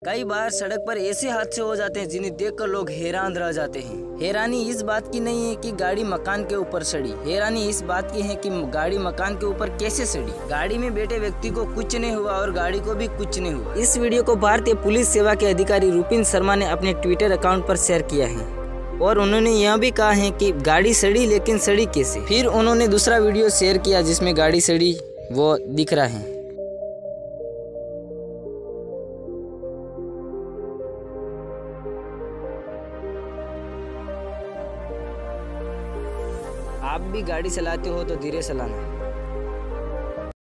कई बार सड़क पर ऐसे हादसे हो जाते हैं जिन्हें देखकर लोग हैरान रह जाते हैं। हैरानी इस बात की नहीं है कि गाड़ी मकान के ऊपर सड़ी, हैरानी इस बात की है कि गाड़ी मकान के ऊपर कैसे सड़ी। गाड़ी में बैठे व्यक्ति को कुछ नहीं हुआ और गाड़ी को भी कुछ नहीं हुआ। इस वीडियो को भारतीय पुलिस सेवा के अधिकारी रुपिन शर्मा ने अपने ट्विटर अकाउंट पर शेयर किया है और उन्होंने यह भी कहा है कि गाड़ी सड़ी, लेकिन सड़ी कैसे। फिर उन्होंने दूसरा वीडियो शेयर किया जिसमें गाड़ी सड़ी वो दिख रहा है। आप भी गाड़ी चलाते हो तो धीरे चलाना।